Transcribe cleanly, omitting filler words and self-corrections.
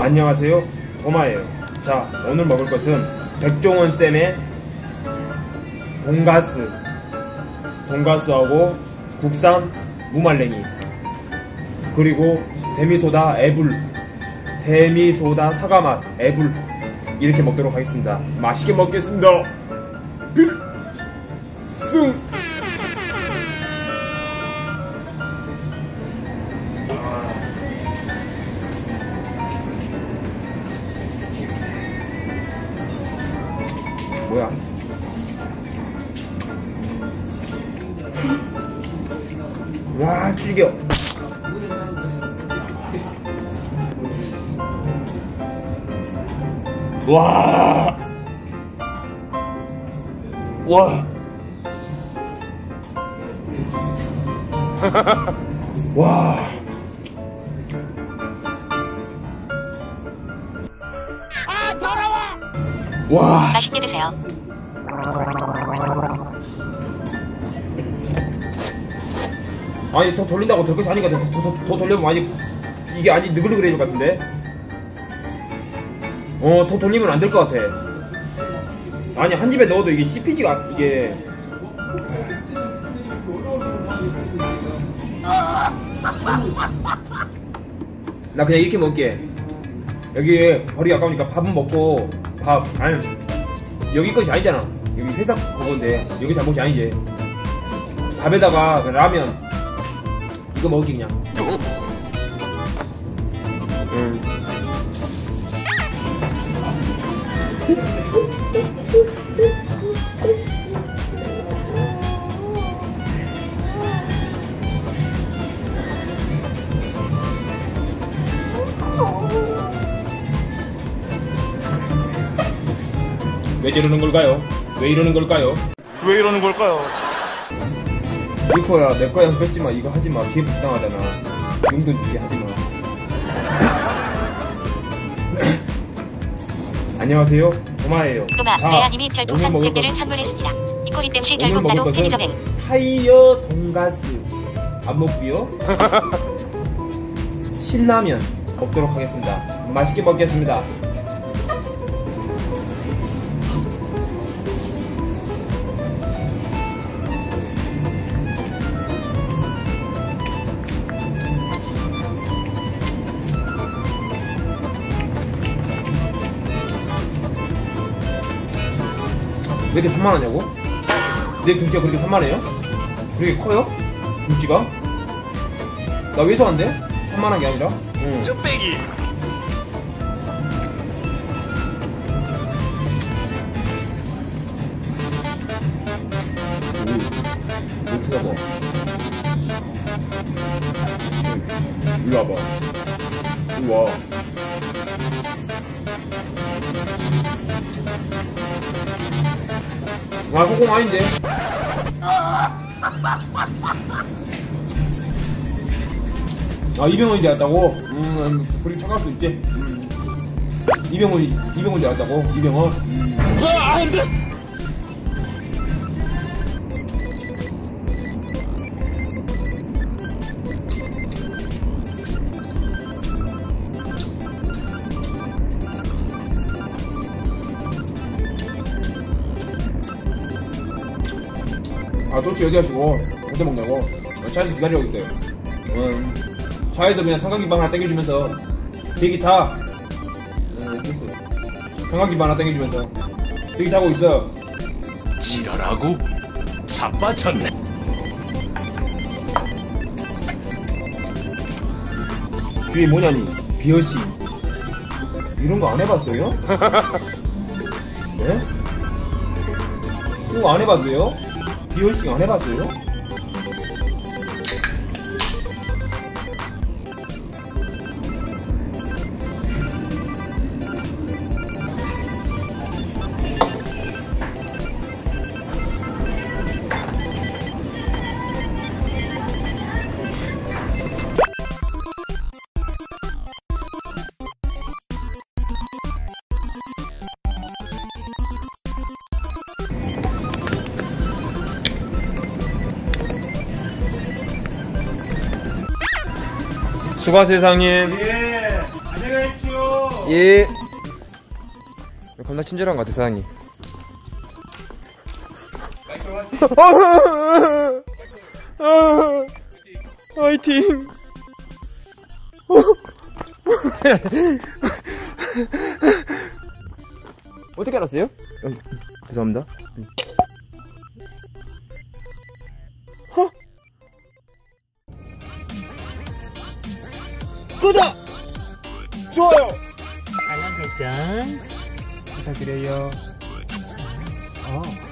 안녕하세요, 도마예요. 자, 오늘 먹을 것은 백종원쌤의 돈가스하고 국산 무말랭이, 그리고 데미소다 사과맛 애불, 이렇게 먹도록 하겠습니다. 맛있게 먹겠습니다. 필승. 뭐야? 와, 질겨. 와. 와. 와. 아, 더러워. 와. 맛있게 드세요. 아니, 더 돌린다고 될 것이 아닌 것 같아. 더 돌리면 아직 이게 아직 느글느글해질 것 같은데. 더 돌리면 안 될 것 같아. 아니, 한 입에 넣어도 이게 씹히지가, 이게. 나 그냥 이렇게 먹을게. 여기 버리기 아까우니까 밥은 먹고, 아니, 여기 것이 아니잖아. 여기 회사 그건데, 여기 잘못이 아니지. 밥에다가 라면, 이거 먹을게, 그냥. 왜 저러는 걸까요? 왜 이러는 걸까요? 왜 이러는 걸까요? 유코야, 내 거야 뺏지마. 이거 하지마. 기회 불쌍하잖아. 용돈 줄게, 하지마. 안녕하세요, 도마예요. 도마, 레아님이 별풍선 100개를 선물했습니다. 이꼬리땜시 결국 나도 편의점행. 타이어 돈가스 안 먹고요. 신라면 먹도록 하겠습니다. 맛있게 먹겠습니다. 왜 이렇게 산만하냐고? 내 등치가 그렇게 산만해요? 그렇게 커요? 등치가? 나 왜소한데? 산만한 게 아니라? 응. 쭈빼기. 어떻게 와봐. 일로 와봐. 일로 와. 아, 콩콩 아닌데. 아, 이병헌이 되었다고? 그렇게 착각할 수 있지. 이병헌이 되었다고? 이병헌? 아, 도대체 어디 가시고 언제 먹냐고. 차에서 기다리고 있어요. 차에서 그냥 삼각김밥 하나 땡겨주면서 비행기 타. 됐어. 삼각김밥 하나 땡겨주면서 비행기 타고 있어. 지랄하고 자빠졌네. 뒤에 뭐냐니? 비어씨 이런 거 안 해봤어요? 네? 이거 안 해봤어요? 비어씨 안 해봤어요? 수고하세요, 사장님. 예, 안녕히 가십시오. 예. 겁나 친절한 것 같아, 사장님. 화이팅. 어떻게 알았어요? 죄송합니다. 구독! 좋아요! 알람 설정 부탁드려요.